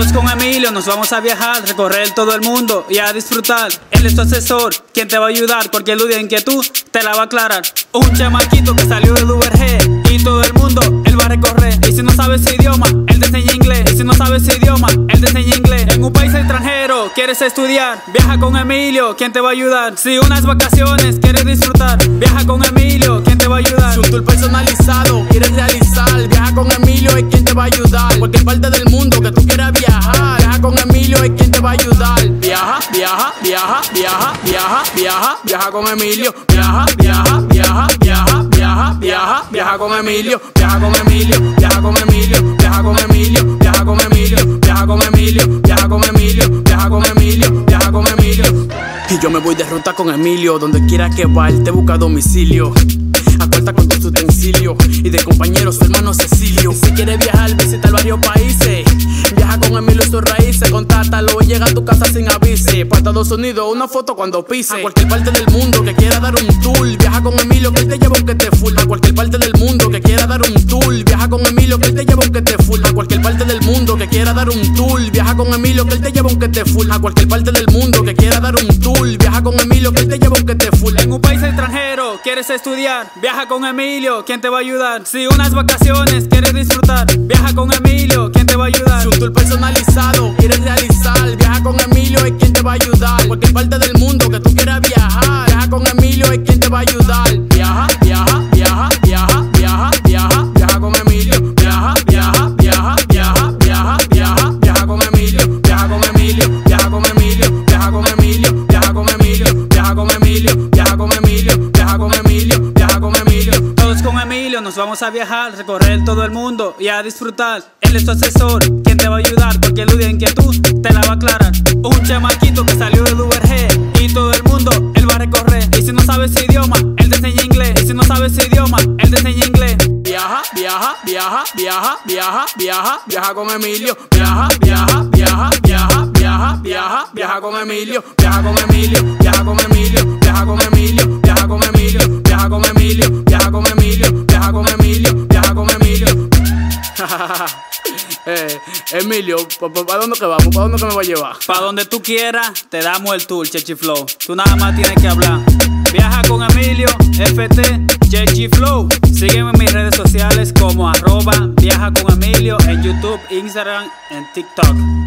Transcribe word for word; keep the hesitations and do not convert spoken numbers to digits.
Todos con Emilio nos vamos a viajar, recorrer todo el mundo y a disfrutar. Él es tu asesor, quien te va a ayudar. Cualquier duda, inquietud, te la va a aclarar. Un chamaquito que salió de U R G y todo el mundo él va a recorrer. Y si no sabes ese idioma, él te enseña inglés. Y si no sabes ese idioma, él te enseña inglés. En un país extranjero quieres estudiar, viaja con Emilio, quien te va a ayudar. Si unas vacaciones quieres disfrutar, viaja con Emilio, quien te va a ayudar. Si un tour personalizado quieres realizar, viaja con Emilio, es quien te va a ayudar. Cualquier parte del mundo que tú quieras viajar, viaja con Emilio, es quien te va a ayudar. Viaja, viaja, viaja, viaja, viaja, viaja, viaja con Emilio. Viaja, viaja, viaja, viaja, viaja, viaja, viaja con Emilio. Viaja con Emilio, viaja con Emilio, viaja con Emilio, viaja con Emilio, viaja con Emilio, viaja con Emilio, viaja con Emilio, viaja con Emilio. Y yo me voy de ruta con Emilio, donde quiera que va, él te busca domicilio. Acuerda con tus utensilios y de compañero su hermano Cecilio. Si quieres viajar, visita varios países. Viaja con Emilio y sus raíces, contátalo y llega a tu casa sin avise. Para Estados Unidos, una foto cuando pise. A cualquier parte del mundo que quiera dar un tour, viaja con Emilio que él te lleva un que te full. A cualquier parte del mundo que quiera dar un tour, viaja con Emilio que él te lleva un que te full. A cualquier parte del mundo que quiera dar un tour, viaja con Emilio que él te lleva un que te full. A cualquier parte del mundo que quiera dar un tour, viaja con Emilio que él te lleva un que te full. En un país extranjero quieres estudiar, viaja con Emilio, quien te va a ayudar. Si unas vacaciones quieres disfrutar, viaja con Emilio, quien te va a ayudar. Si un tour personalizado quieres realizar, viaja con Emilio, es quien te va a ayudar. Cualquier parte del mundo que tú quieras viajar, viaja con Emilio, es quien te va a ayudar. Viaja, viaja, viaja, viaja, viaja, viaja, viaja con Emilio. Viaja, viaja, viaja, viaja, viaja, viaja, viaja con Emilio. Viaja con Emilio, viaja con Emilio, viaja con Emilio, viaja con Emilio, viaja con Emilio, viaja con Emilio, viaja con Emilio, viaja con Emilio. Todos con Emilio nos vamos a viajar, recorrer todo el mundo y a disfrutar. Él es tu asesor, quien te va a ayudar. Cualquier duda, inquietud, te la va a aclarar. Un chamaquito que salió de U R G y todo el mundo él va a recorrer. Y si no sabes ese idioma, él te enseña inglés. Y si no sabes ese idioma, él te enseña inglés. Viaja, viaja, viaja, viaja, viaja, viaja, viaja con Emilio. Viaja, viaja, viaja, viaja, viaja, viaja, viaja con Emilio. Viaja con Emilio, viaja con Emilio, viaja con Emilio, viaja con Emilio, viaja con Emilio, viaja con Emilio, viaja con Emilio, viaja con Emilio. Eh, Emilio, ¿para dónde que vamos? ¿Para dónde que me va a llevar? Para donde tú quieras, te damos el tour, Chechi Flow. Tú nada más tienes que hablar. Viaja con Emilio, F T, Chechi Flow. Sígueme en mis redes sociales como arroba viaja con Emilio en YouTube, Instagram, en TikTok.